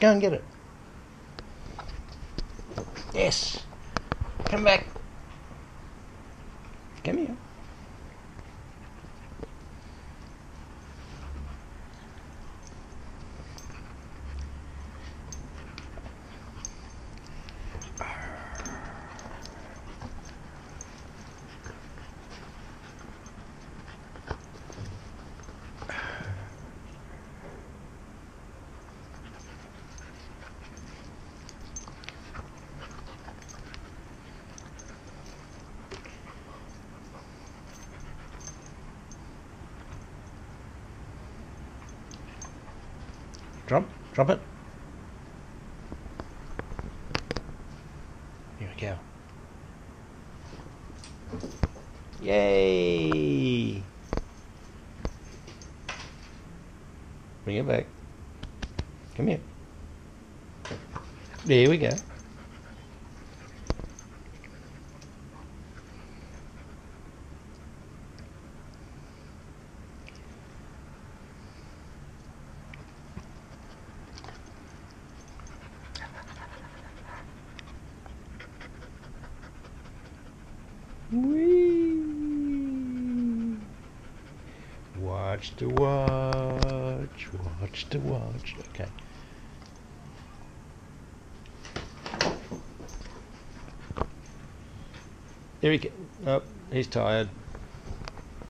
Go and get it. Yes. Come back. Come here. Drop it. Here we go. Yay! Bring it back. Come here. There we go. Whee! Watch the watch. Watch the watch. Okay. Here he goes. Oh, he's tired.